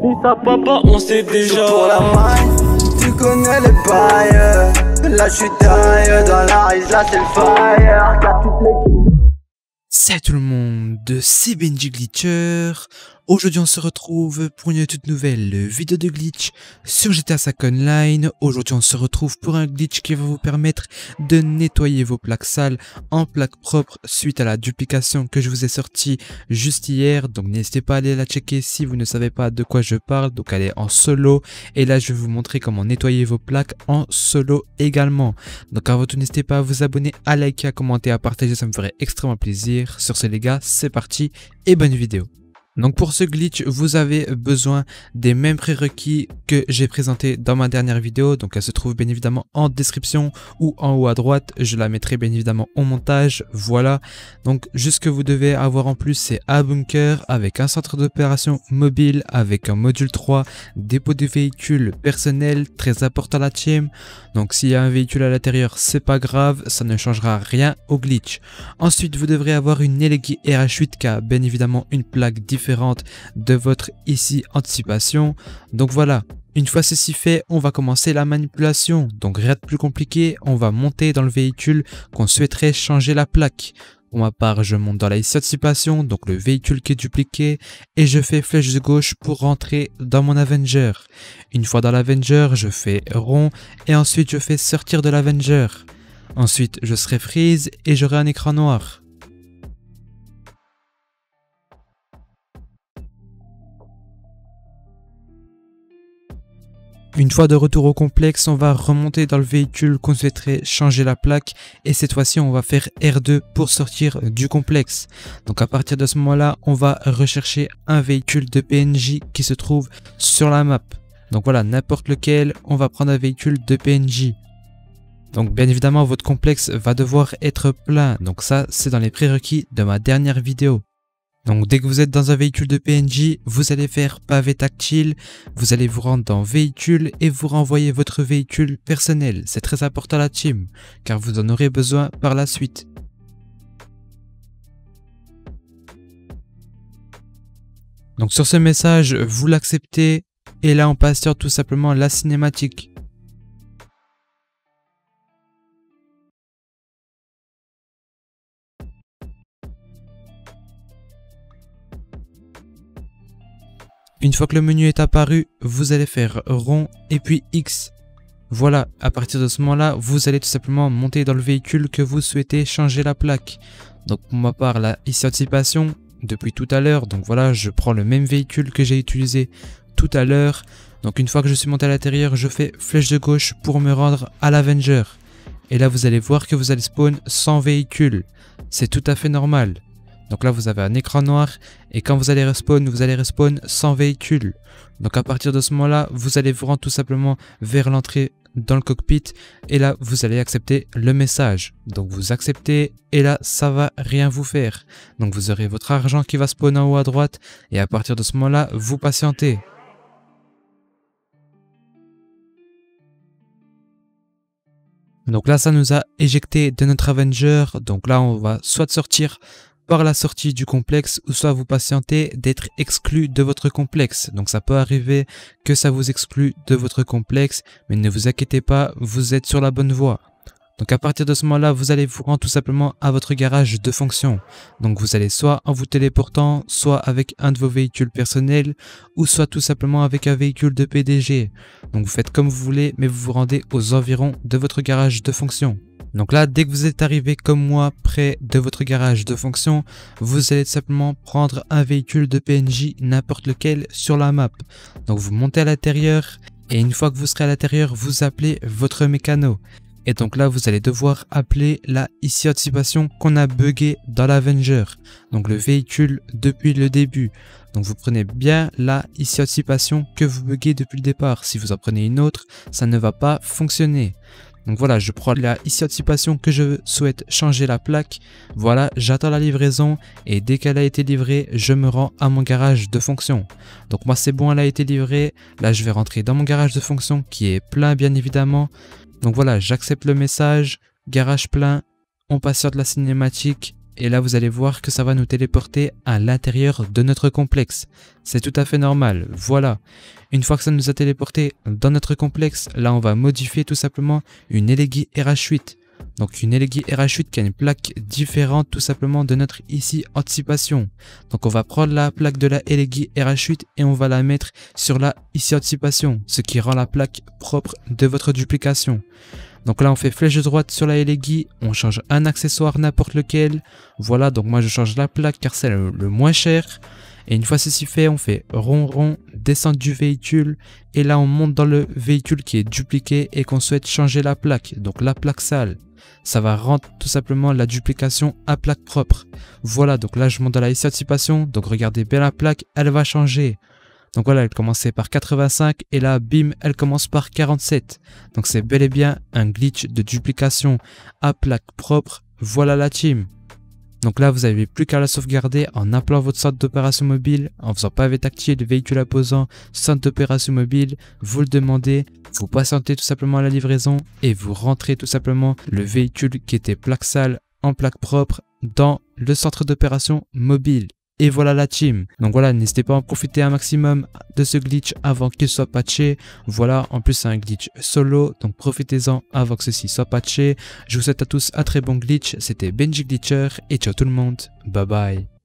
Fils à papa, on sait déjà. Pour la main, tu connais les bails. Là, je suis taille dans la rise, là, c'est le fire. Car toutes les kilos. Salut tout le monde, c'est Benji Glitcher. Aujourd'hui on se retrouve pour une toute nouvelle vidéo de glitch sur GTA 5 Online. Aujourd'hui on se retrouve pour un glitch qui va vous permettre de nettoyer vos plaques sales en plaques propres suite à la duplication que je vous ai sortie juste hier. Donc n'hésitez pas à aller la checker si vous ne savez pas de quoi je parle. Donc elle est en solo et là je vais vous montrer comment nettoyer vos plaques en solo également. Donc avant tout n'hésitez pas à vous abonner, à liker, à commenter, à partager, ça me ferait extrêmement plaisir. Sur ce les gars, c'est parti et bonne vidéo. Donc pour ce glitch, vous avez besoin des mêmes prérequis que j'ai présenté dans ma dernière vidéo. Donc elle se trouve bien évidemment en description ou en haut à droite. Je la mettrai bien évidemment au montage. Voilà. Donc juste ce que vous devez avoir en plus, c'est un bunker avec un centre d'opération mobile, avec un module 3, dépôt de véhicules personnel, très important la team. Donc s'il y a un véhicule à l'intérieur, c'est pas grave, ça ne changera rien au glitch. Ensuite, vous devrez avoir une Elegii RH8 qui a bien évidemment une plaque différente de votre ici anticipation. Donc voilà, une fois ceci fait, on va commencer la manipulation. Donc rien de plus compliqué, on va monter dans le véhicule qu'on souhaiterait changer la plaque. Pour ma part, je monte dans la ici anticipation, donc le véhicule qui est dupliqué, et je fais flèche de gauche pour rentrer dans mon Avenger. Une fois dans l'Avenger, je fais rond et ensuite je fais sortir de l'Avenger. Ensuite, je serai freeze et j'aurai un écran noir. Une fois de retour au complexe, on va remonter dans le véhicule qu'on souhaiterait changer la plaque et cette fois-ci on va faire R2 pour sortir du complexe. Donc à partir de ce moment-là, on va rechercher un véhicule de PNJ qui se trouve sur la map. Donc voilà, n'importe lequel, on va prendre un véhicule de PNJ. Donc bien évidemment, votre complexe va devoir être plein. Donc ça, c'est dans les prérequis de ma dernière vidéo. Donc dès que vous êtes dans un véhicule de PNJ, vous allez faire pavé tactile, vous allez vous rendre dans véhicule et vous renvoyer votre véhicule personnel. C'est très important la team, car vous en aurez besoin par la suite. Donc sur ce message, vous l'acceptez et là on passe sur tout simplement la cinématique. Une fois que le menu est apparu, vous allez faire rond et puis X. Voilà, à partir de ce moment-là, vous allez tout simplement monter dans le véhicule que vous souhaitez changer la plaque. Donc pour ma part, là, ici anticipation, depuis tout à l'heure, donc voilà, je prends le même véhicule que j'ai utilisé tout à l'heure. Donc une fois que je suis monté à l'intérieur, je fais flèche de gauche pour me rendre à l'Avenger. Et là, vous allez voir que vous allez spawn sans véhicule. C'est tout à fait normal. Donc là, vous avez un écran noir et quand vous allez respawn sans véhicule. Donc à partir de ce moment-là, vous allez vous rendre tout simplement vers l'entrée dans le cockpit et là, vous allez accepter le message. Donc vous acceptez et là, ça va rien vous faire. Donc vous aurez votre argent qui va spawn en haut à droite et à partir de ce moment-là, vous patientez. Donc là, ça nous a éjecté de notre Avenger. Donc là, on va soit sortir par la sortie du complexe ou soit vous patientez d'être exclu de votre complexe. Donc ça peut arriver que ça vous exclue de votre complexe, mais ne vous inquiétez pas, vous êtes sur la bonne voie. Donc à partir de ce moment-là, vous allez vous rendre tout simplement à votre garage de fonction. Donc vous allez soit en vous téléportant, soit avec un de vos véhicules personnels, ou soit tout simplement avec un véhicule de PDG. Donc vous faites comme vous voulez, mais vous vous rendez aux environs de votre garage de fonction. Donc là, dès que vous êtes arrivé comme moi près de votre garage de fonction, vous allez tout simplement prendre un véhicule de PNJ, n'importe lequel, sur la map. Donc vous montez à l'intérieur et une fois que vous serez à l'intérieur, vous appelez votre mécano. Et donc là, vous allez devoir appeler la ici anticipation qu'on a buggé dans l'Avenger. Donc le véhicule depuis le début. Donc vous prenez bien la ici anticipation que vous buggez depuis le départ. Si vous en prenez une autre, ça ne va pas fonctionner. Donc voilà, je prends la ici anticipation que je souhaite changer la plaque. Voilà, j'attends la livraison et dès qu'elle a été livrée, je me rends à mon garage de fonction. Donc moi c'est bon, elle a été livrée. Là je vais rentrer dans mon garage de fonction qui est plein bien évidemment. Donc voilà, j'accepte le message, garage plein, on passe sur de la cinématique et là vous allez voir que ça va nous téléporter à l'intérieur de notre complexe. C'est tout à fait normal, voilà. Une fois que ça nous a téléporté dans notre complexe, là on va modifier tout simplement une Elegy RH8. Donc une Elegy RH8 qui a une plaque différente tout simplement de notre ici anticipation. Donc on va prendre la plaque de la Elegy RH8 et on va la mettre sur la ici anticipation, ce qui rend la plaque propre de votre duplication. Donc là on fait flèche droite sur la Elegy, on change un accessoire n'importe lequel. Voilà, donc moi je change la plaque car c'est le moins cher. Et une fois ceci fait, on fait rond rond, descente du véhicule. Et là on monte dans le véhicule qui est dupliqué et qu'on souhaite changer la plaque, donc la plaque sale. Ça va rendre tout simplement la duplication à plaque propre. Voilà, donc là je monte dans la ici anticipation, donc regardez bien la plaque, elle va changer. Donc voilà, elle commençait par 85 et là, bim, elle commence par 47. Donc c'est bel et bien un glitch de duplication à plaque propre. Voilà la team. Donc là, vous n'avez plus qu'à la sauvegarder en appelant votre centre d'opération mobile, en faisant pavé tactile de véhicule apposant, centre d'opération mobile, vous le demandez, vous patientez tout simplement à la livraison et vous rentrez tout simplement le véhicule qui était plaque sale en plaque propre dans le centre d'opération mobile. Et voilà la team. Donc voilà, n'hésitez pas à en profiter un maximum de ce glitch avant qu'il soit patché. Voilà, en plus c'est un glitch solo, donc profitez-en avant que ceci soit patché. Je vous souhaite à tous un très bon glitch. C'était Benji Glitcher et ciao tout le monde. Bye bye.